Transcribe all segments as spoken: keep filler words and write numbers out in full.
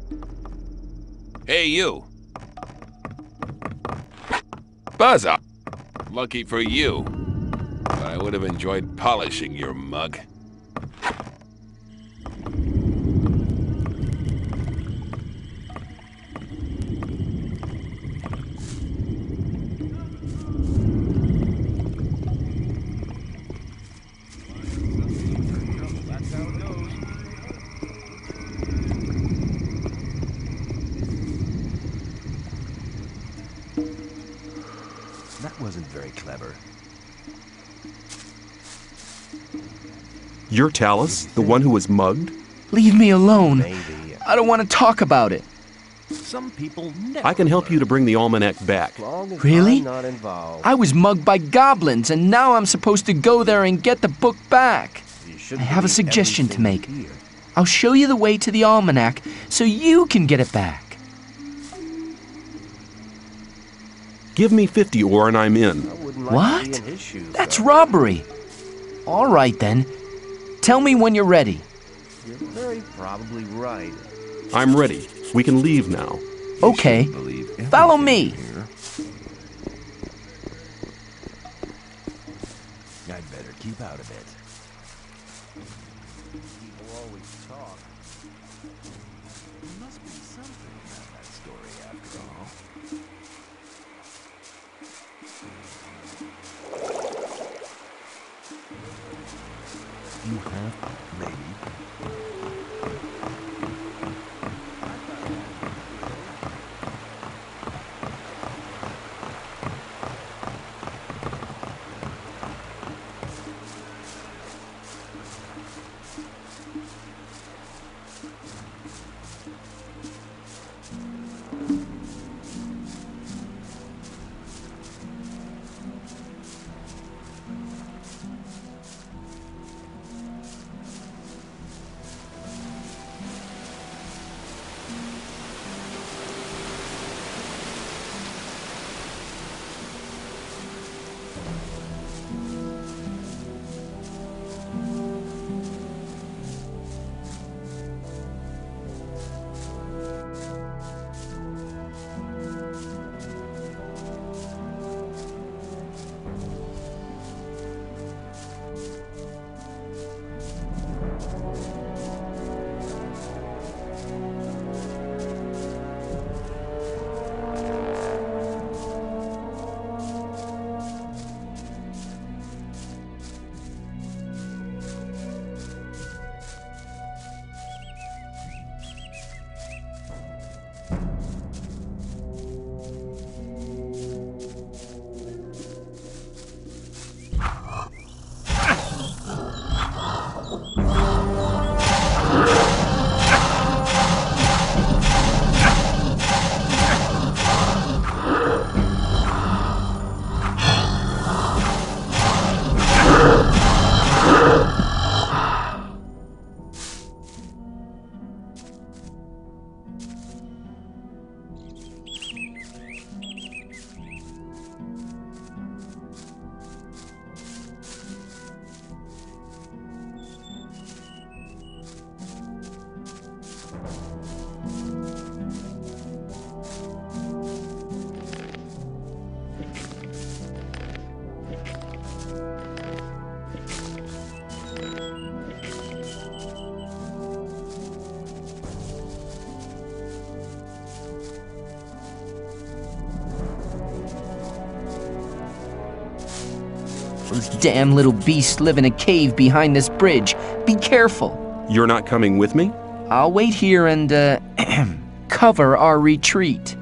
Hey, you. Buzz up. Lucky for you. But I would have enjoyed polishing your mug. That wasn't very clever. You're Talus, the one who was mugged? Leave me alone. Maybe. I don't want to talk about it. Some people never I can help you to bring the Almanac back. As long as Really? I'm not involved. I was mugged by goblins, and now I'm supposed to go there and get the book back. You I shouldn't have a believe suggestion to everything make. you hear. I'll show you the way to the Almanac so you can get it back. Give me fifty or and I'm in. I wouldn't like What? to be in his shoes, That's though. robbery. All right, then. Tell me when you're ready. You're very probably right. I'm ready. We can leave now. Okay. Believe Follow everything me. here. I'd better keep out of it. People always talk. There must be something about that story after all. You have maybe. Those damn little beasts live in a cave behind this bridge. Be careful. You're not coming with me? I'll wait here and, uh, cover our retreat.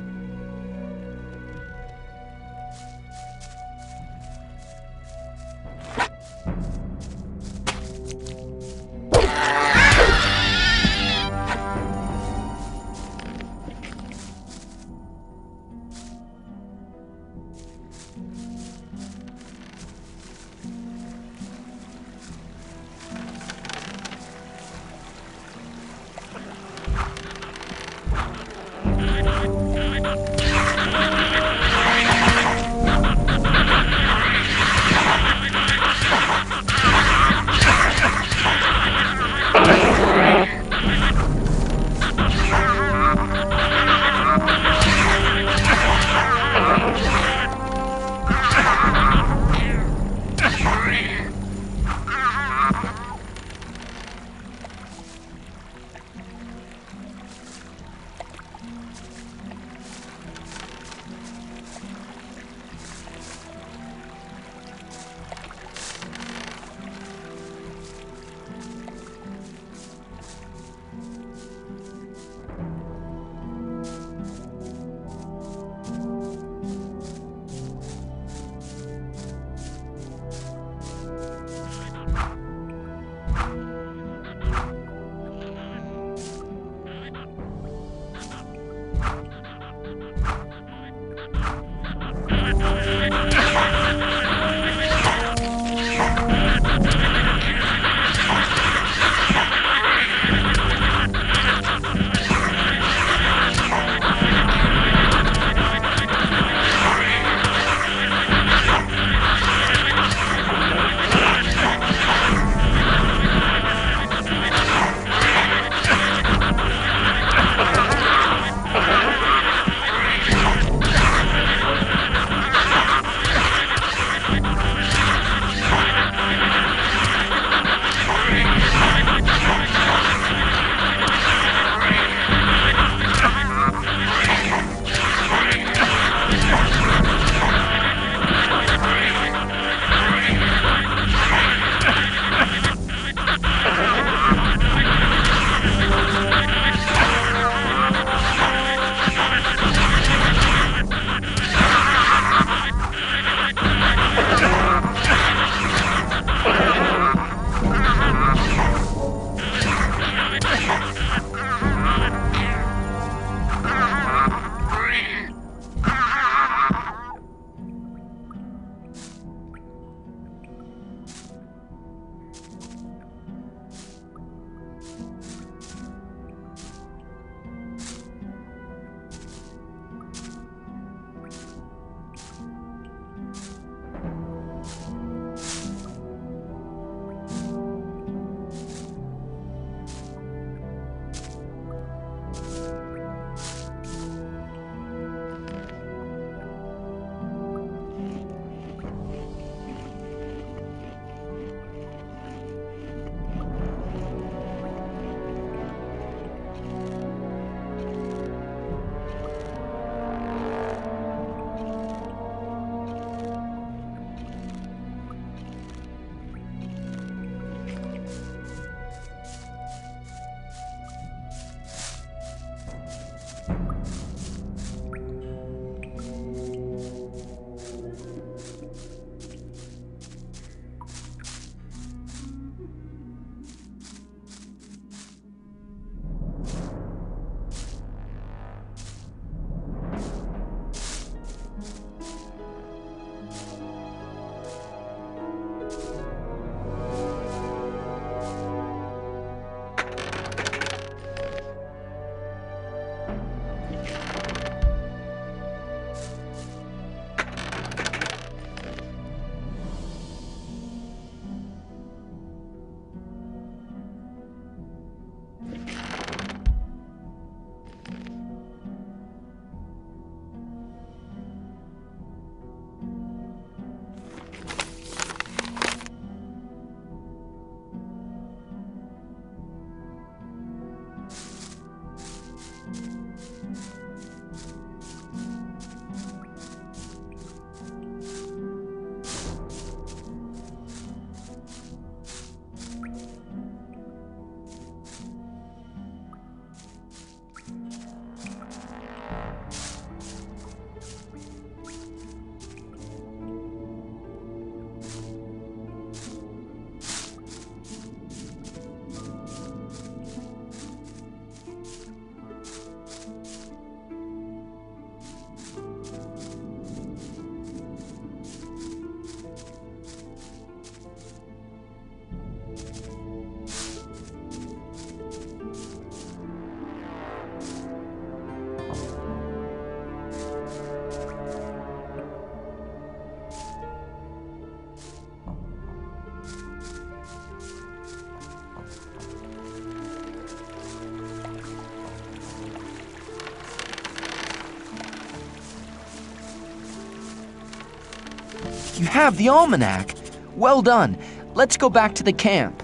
You have the Almanac. Well done. Let's go back to the camp.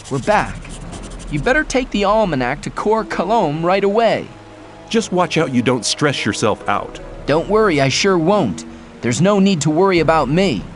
we're back. You better take the Almanac to Cor Cologne right away. Just watch out you don't stress yourself out. Don't worry, I sure won't. There's no need to worry about me.